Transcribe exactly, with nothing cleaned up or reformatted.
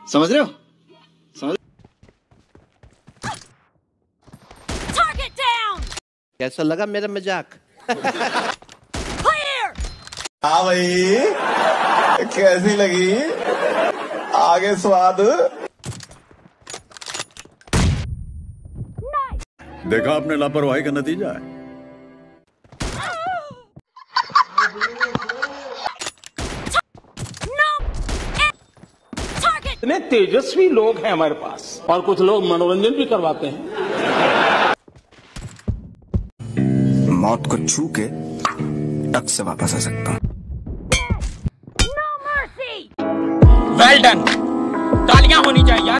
समझ रहे हो? समझ कैसा लगा मेरा मजाक? हाँ भाई, कैसी लगी? आगे स्वाद। देखा आपने लापरवाही का नतीजा है। इतने तेजस्वी लोग हैं हमारे पास, और कुछ लोग मनोरंजन भी करवाते हैं। मौत को छू के टक से वापस आ सकता हूँ। वेल डन, तालियां होनी चाहिए।